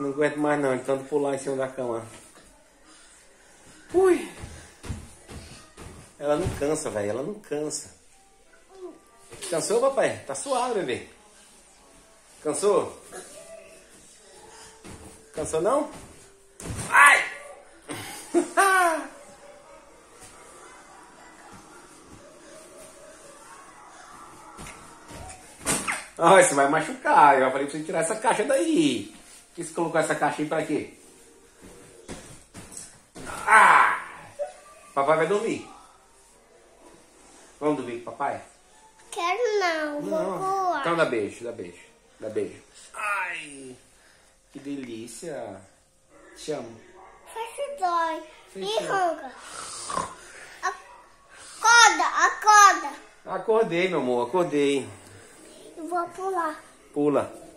Não aguento mais não, de tanto pular em cima da cama. Ui! Ela não cansa, velho, ela não cansa. Cansou, papai? Tá suave, bebê. Cansou? Cansou não? Ai! Ai, você vai machucar. Eu falei pra você tirar essa caixa daí. Por que você colocou essa caixa aí pra quê? Ah! Papai vai dormir. Vamos dormir com papai? Quero não, vou voar. Então dá beijo, dá beijo. Dá beijo. Ai, que delícia. Te amo. Fecha os olhos. Fechou. E ronca. Acorda, acorda. Acordei, meu amor, acordei. Eu vou pular. Pula.